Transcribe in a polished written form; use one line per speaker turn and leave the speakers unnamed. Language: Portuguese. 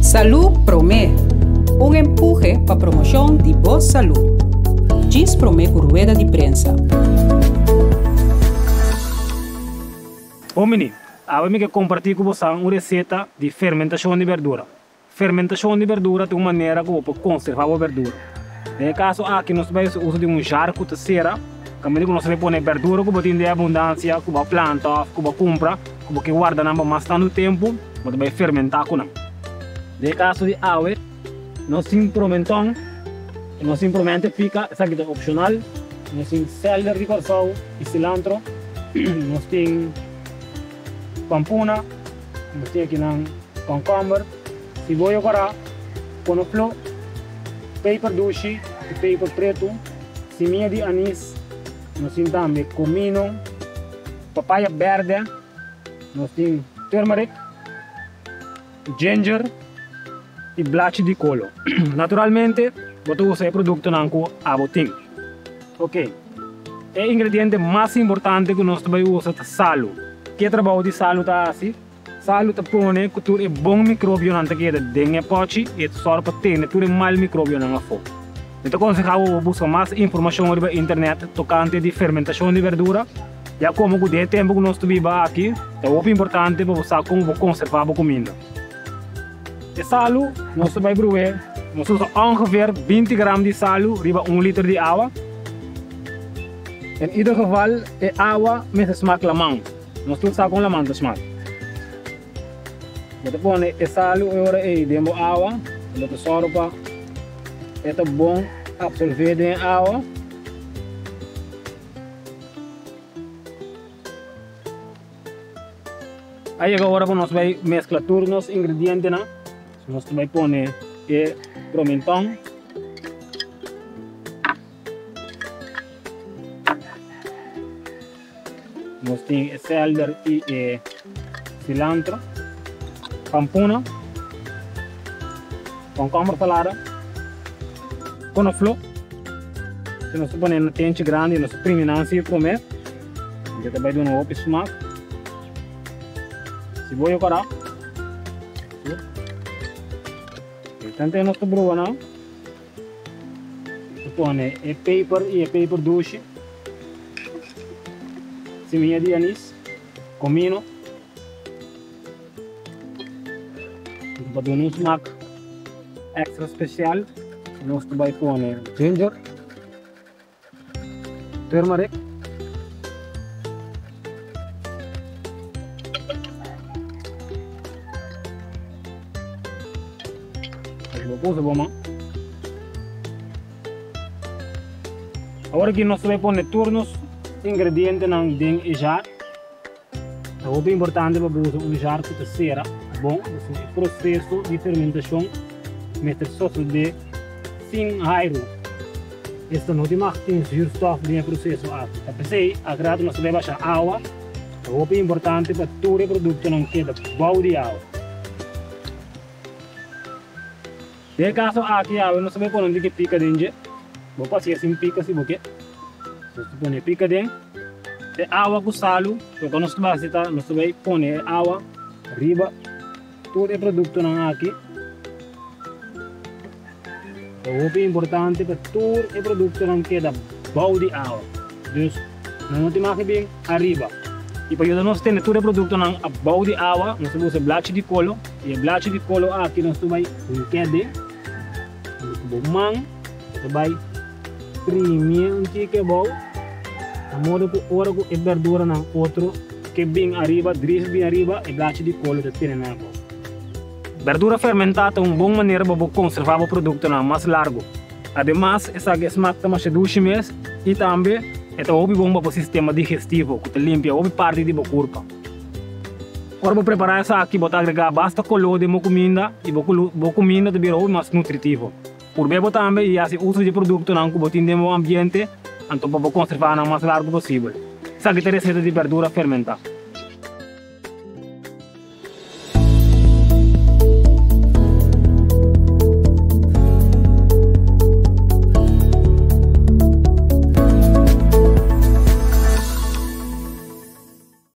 Salú Promé, um empurre para a promoção de boa saúde. Diz Promé por rueda de prensa.
Ô menino, agora eu quero compartilhar com você uma receita de fermentação de verdura. Fermentação de verdura tem uma maneira que você conservar a verdura. No caso aqui nós vamos usar de um jarro de cera, que nós vamos pôr verdura que você tem abundância, que você planta, que você compra, que você guarda mais tanto tempo, você vai fermentar com ela. No caso de água, nós implementamos, nós implementamos fica, essa aqui é opcional, nós temos celery cortado e cilantro, nós temos pampuna, nós temos aqui concombre, cebola corá, conoflo, pepper doce e pepper preto, semente de anis, nós temos também comino, papaya verde, nós temos turmeric, ginger e blachi de colo. Naturalmente, você usa o produto com a botinha. Ok. O ingrediente mais importante que nós também usamos é salo. Que trabalho de salo está assim? Salo está põe que tudo é bom micróbio na tequila dentro do pote e só para ter tudo é mal micróbio na fogo. Então, aconselho buscar mais informação na internet tocante de fermentação de verdura. Já como o tempo que nós vivemos aqui, é muito importante para você como conservar a comida. De salo, nós vamos bruer, nós usamos ongeveer 20 gram de salo, riba 1 litro de água. Em ieder geval, a água met smaak lamang. Nós usamos com lamang de smaak. Você põe o salo e dentro da água, você sorpa, é bom absorver dentro da água. Aí agora nós vamos mesclar todos os ingredientes. Nós vamos pôr o pimentão, nós temos celery e cilantro, pampuna, concombre pelada, conoflo, que nós vamos na tente grande, nós primamos assim Promé, a gente vai dar um outro smack, cebola corá. Tanto nós brua não, põe o pepper e o pepper doce, semente de anis, comino, para dar um smack extra especial, nós vamos pôr ginger, turmeric, agora que nós vamos pôr todos os ingredientes dentro do jarro. É muito importante para usar um jarro de cera. Bom, o processo de fermentação meter sócio de 5 airo. Esta não tem mais zuurstof no processo. Apesar agrado nós vamos baixar água. É muito importante para todo o produto não queda bom de água. No caso aqui, nós vamos pôr onde pica dentro. Vou passar assim pica se você. Nós vamos pica dentro. E água com salo. Então nós vamos pôr água, riba, todo o produto aqui. É muito importante para todo o produto não queda bom de água. Então, não tem mais que bem arriba. E para nós ter todo o produto não bom de água, nós vamos usar blachi de colo. E blachi de colo aqui nós vamos querer. Bomang, vai primir que bom, a modo que ora com verdura na outro que bem arriba, dris bem arriba e blachi de colo de ter na água. Verdura fermentada é uma boa maneira para conservar o produto mais largo. Ademais, essa smack mais doce mesmo e também é muito bom para o sistema digestivo, que limpa a parte do corpo. Para preparar essa aqui, vou agregar basta color de comida e a comida deve ser mais nutritiva. Por bem também, e assim uso de produto não que no ambiente, então para conservar o mais largo possível. Essa aqui é a receita de verdura fermentada.